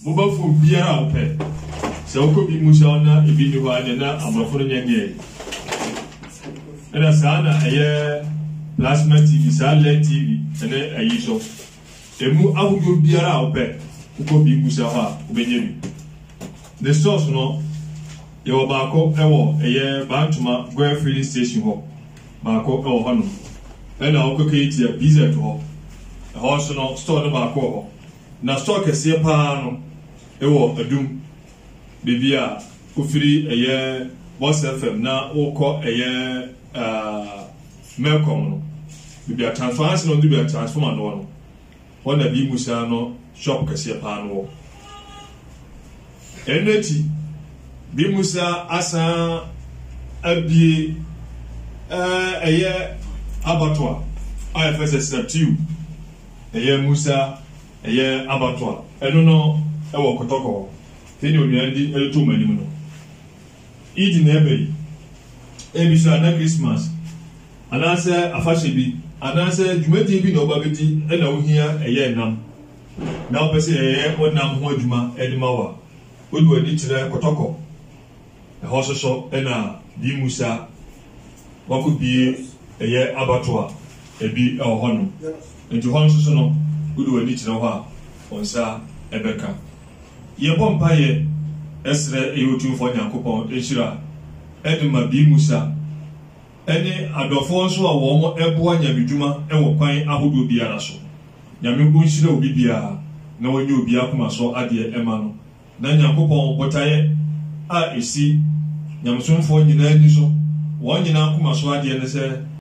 Mobafo biara ope. Se okobi musa na ebi ni wa na amrofo no nyanye. Ena sana eye plasma TV, sa LED TV, ene ayi so. Emu ahugo biara ope. Ukobi musa ha obenye bi. The source no yo baako ewo eye Bantuma Goil filling station ho. Baako ewo hanu. Ena okoketi ya BZ ho. Ho so no store no baako ho. Na store kese pa no ewo adum bibia ofiri eye Boss FM na woko eye Melcom no bibia transference no bibia transformer no wona bi musa no shop kese pa no eneti bi musa asa abie eye abattoir IFS Septiu eye musa eye abattoir eno no ewo kotoko teni onuandi eto manim no idi na ebe ebisa na Christmas anase afashebi anase dwumadi bi na obabedi ena ohia eye nam na opese eye onam ho adwuma edimawa odu ani tire kotoko eho soso ena bi musa wakubie eye abattoir ebi eho hono enti hon soso no odu ani tire ho a onsa ebeka ye bompa ye esre eyotu fo Nyankopon ehira eduma bi musa ene adofo nso a wo mo eboa nyamedwuma ewo kwan ahodo biara so nyamego nhira obi biara na wonye obi akoma so ade ema no na Nyankopon botaye a esi nyamsonfo nyina ni so won nyina akoma so ade ne se